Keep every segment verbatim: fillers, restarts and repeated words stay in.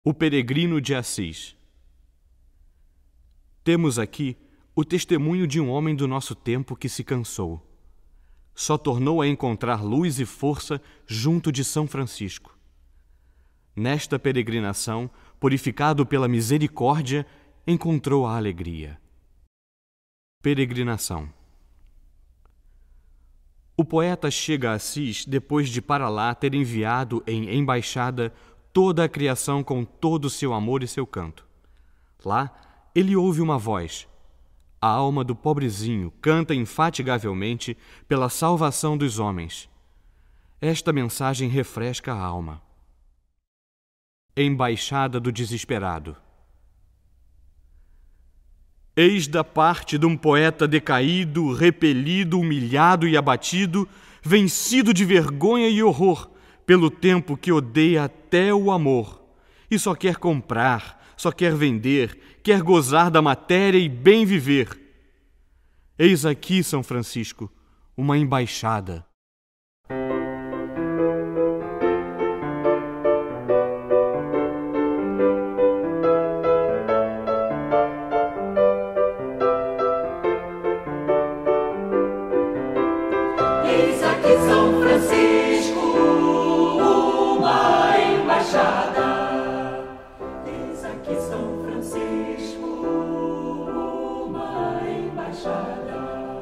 O peregrino de Assis. Temos aqui o testemunho de um homem do nosso tempo que se cansou. Só tornou a encontrar luz e força junto de São Francisco. Nesta peregrinação, purificado pela misericórdia, encontrou a alegria. Peregrinação. O poeta chega a Assis depois de para lá ter enviado em embaixada toda a criação com todo o seu amor e seu canto. Lá, ele ouve uma voz. A alma do pobrezinho canta infatigavelmente pela salvação dos homens. Esta mensagem refresca a alma. Embaixada do desesperado. Eis da parte de um poeta decaído, repelido, humilhado e abatido, vencido de vergonha e horror, pelo tempo que odeia até o amor, e só quer comprar, só quer vender, quer gozar da matéria e bem viver. Eis aqui, São Francisco, uma embaixada. Eis aqui, São Francisco, uma embaixada. Eis aqui, São Francisco, uma embaixada.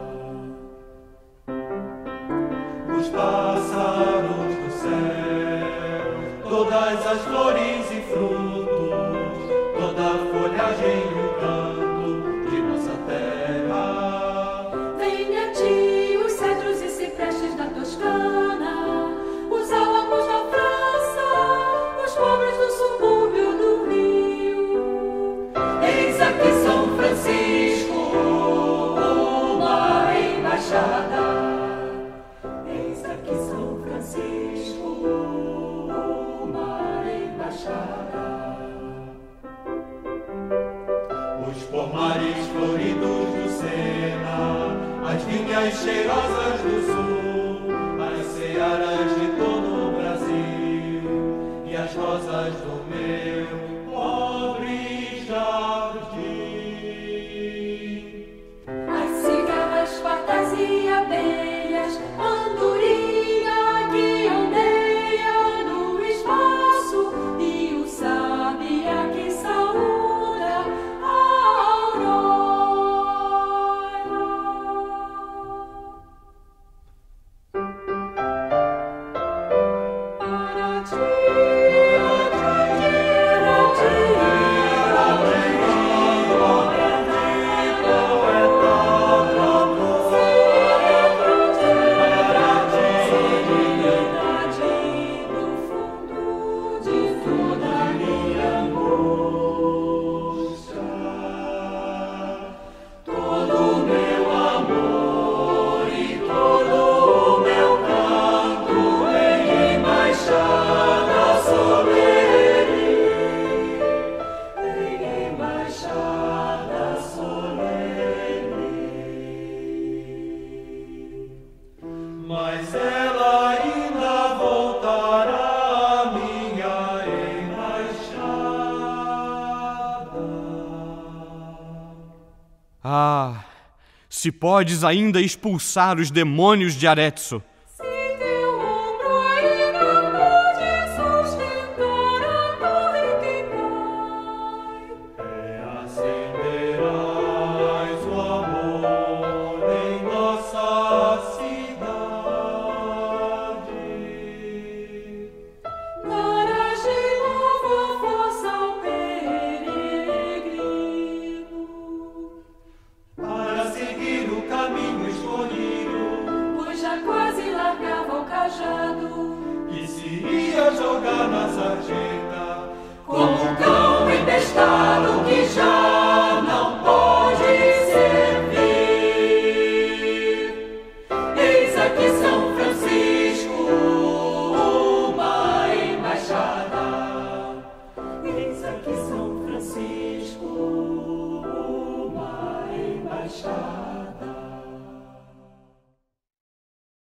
Os pássaros do céu, todas as flores e frutos, toda a folhagem e o canto de nossa terra. Vem a ti os cedros e ciprestes da Toscana, os álamos da França, os pobres do subúrbio do Rio. Eis aqui, São Francisco, uma embaixada. Eis aqui, São Francisco, uma embaixada. Os pomares floridos do Sena, as vinhas cheirosas do sul, as searas de todo o Brasil e as rosas do meu pobre jardim. As cigarras fartas e abelhas, andorinha que ondeia no espaço e o sábia que saúda a aurora. Para ti, para mas ela ainda voltará, minha embaixada. Ah, se podes ainda expulsar os demônios de Arezzo,